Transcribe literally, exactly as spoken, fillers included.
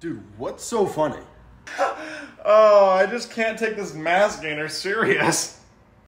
Dude, what's so funny? Oh, I just can't take this mass gainer serious.